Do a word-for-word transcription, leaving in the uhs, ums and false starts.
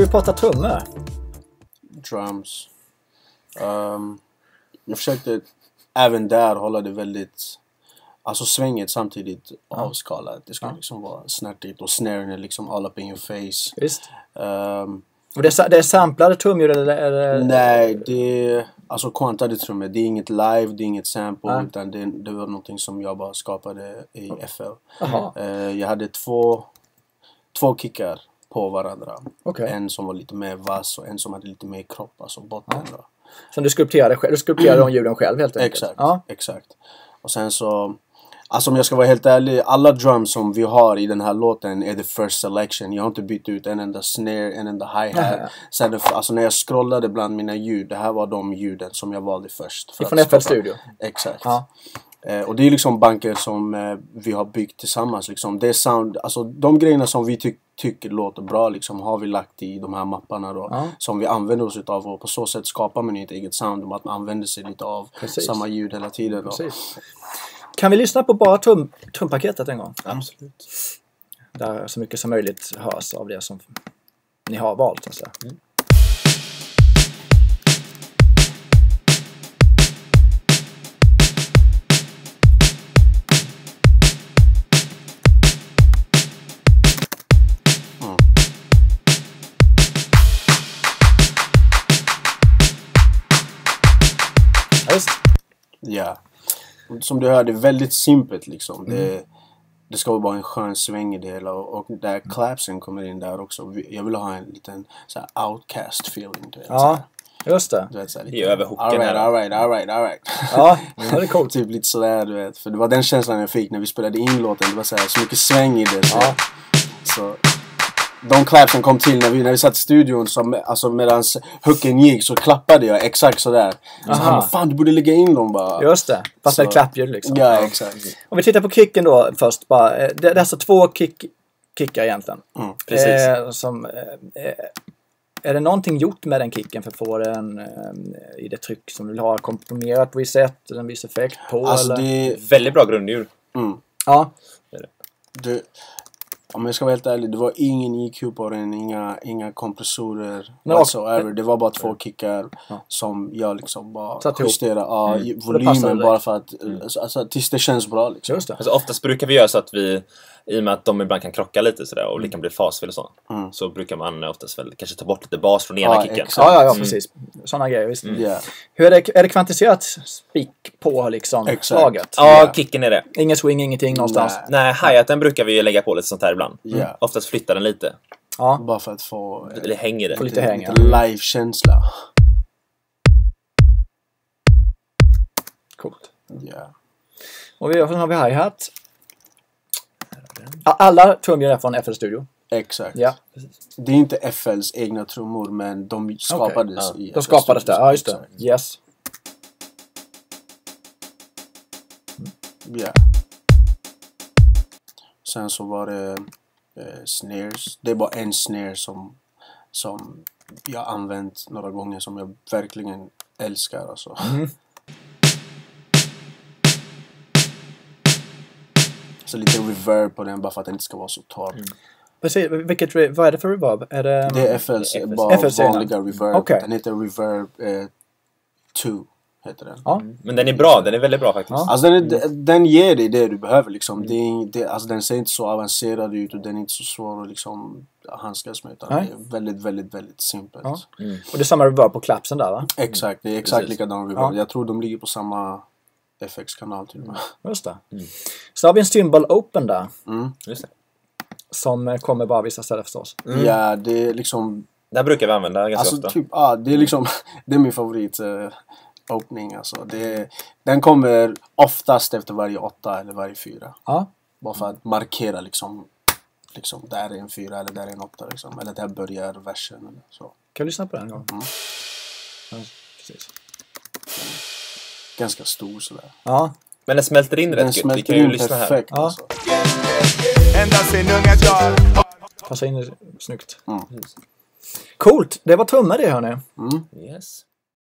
ska vi prata trummor? Drums. Um, jag försökte även där hålla det väldigt... Alltså svänget samtidigt avskalat. Det ska ja. liksom vara snärtigt och snaren är liksom all up in your face. Visst. Um, och det är, det är samplade trumljud eller, eller? Nej, det är alltså kvantade trummor. Det är inget live, det är inget sample ja. utan det, det var någonting som jag bara skapade i F L. Uh, jag hade två två kickar på varandra. Okay. En som var lite mer vass och en som hade lite mer kropp, alltså botten ja. då. Som du skulpterade själv, du skulpterade de ljuden själv helt enkelt. Exakt, ja. exakt. Och sen så, alltså om jag ska vara helt ärlig, alla drums som vi har i den här låten är the first selection. Jag har inte bytt ut en enda snare, en enda hi-hat. Ja. Sen, alltså när jag scrollade bland mina ljud, det här var de ljuden som jag valde först. Från F L Studio? Exakt. Ja. Eh, och det är liksom banker som eh, vi har byggt tillsammans liksom. Det är sound, alltså de grejerna som vi ty tycker låter bra liksom, har vi lagt i de här mapparna då, ja. som vi använder oss utav, och på så sätt skapar man ett eget sound om att man använder sig lite av Precis. samma ljud hela tiden då. Kan vi lyssna på bara trum, trumpaketet en gång? Absolut. Där så mycket som möjligt hörs av det som ni har valt alltså. Mm. Ja, som du hör, det är väldigt simpelt liksom. Mm. Det, det ska vara bara en skön sväng i det hela, och, och där clapsen kommer in där också. Jag vill ha en liten så här outcast feeling, du vet. Ja, just det. Du vet, så här, lite, I över hooken. All right, all right, all right, all right. Ja, det är coolt. Typ lite sådär, du vet. För det var den känslan jag fick när vi spelade in låten. Det var så här, så mycket sväng i det. Så, ja. så de clapsen kom till när vi, när vi satt i studion, som, alltså medan hooken gick så klappade jag exakt sådär. Så han bara, fan du borde lägga in dem bara. Just det, fast det är klappljud liksom. Ja, exakt. Om vi tittar på kicken då först bara. Det, det är alltså två kick, kickar egentligen. Mm, precis. Eh, som, eh, är det någonting gjort med den kicken för att få den eh, i det tryck som du vill ha, komprimerat på viss sätt, eller en viss effekt på? Alltså eller? det... Väldigt bra grundljud. Mm. Ja. Det är det. Du... Om jag ska vara helt ärlig, det var ingen E Q på den, inga, inga kompressorer no, whatsoever. Det var bara två kickar ja. som jag liksom bara justerade ja, mm. volymen bara för att, mm. alltså, tills det känns bra liksom. Just det. Alltså, oftast brukar vi göra så att vi, i och med att de ibland kan krocka lite sådär, och det kan bli fasfel och så, mm. så brukar man oftast väl kanske ta bort lite bas från ena ja, kicken. Ja, ja, ja, precis. Sådana grejer, visst. Mm. Yeah. Hur är det, är det kvantiserat spik på liksom slaget? Ja, yeah. kicken är det. Ingen swing, ingenting någonstans? Nej, Nej hi-haten brukar vi lägga på lite sånt här ibland. Yeah. Mm. Oftast flyttar den lite. Ja. Bara för att få... Eller hänger det. Få lite, lite häng, lite live-känsla. Coolt. Yeah. Och vi har vi hi-hat. Alla trummor är från F L Studio. Exakt. Ja. Det är inte F L:s egna trummor, men de skapades okay. i ja. De skapades där, ja just det. Exakt. Yes. Ja. Yeah. Sen så var det eh, snares. Det är bara en snare som, som jag använt några gånger, som jag verkligen älskar alltså. Mm. Så lite reverb på den, bara för att den inte ska vara så torr. Mm. Precis, vilket, vad är det för reverb? Är det, det är F L:s, bara F L:s vanliga reverb. Okay. Den heter Reverb eh, två. Heter den. Ja. Mm. Men den är bra, den är väldigt bra faktiskt. Ja. Alltså den, är, den ger dig det du behöver liksom. Mm. Det är, det, alltså den ser inte så avancerad ut, och den är inte så svår att liksom handskas med, utan det är väldigt, väldigt, väldigt simpelt. Ja. Mm. Och det är samma reverb på klapsen där, va? Exakt, det är exakt likadan reverb. Ja. Jag tror de ligger på samma F X-kanal till och med. Just det. Mm. Så har vi en Symbol Open där. Mm. Just det. Som kommer bara vissa ställen förstås. Mm. Ja, det är liksom... Det brukar vi använda ganska alltså, ofta. Typ, ah, det är liksom... det är min favorit uh, opening alltså. Det, den kommer oftast efter varje åtta eller varje fyra. Ja. Bara för att markera liksom... liksom där är en fyra eller där är en åtta liksom. Eller där börjar versen eller så. Kan du lyssna på den en gång? Mm. Ja, precis. Ganska stor sådär. Ja. Men den smälter in den rätt smälter gött. Vi kan ju in lyssna perfekt, här. alltså. Passar in snyggt. Mm. Coolt, det var trummor det hörni. Mm. Yes.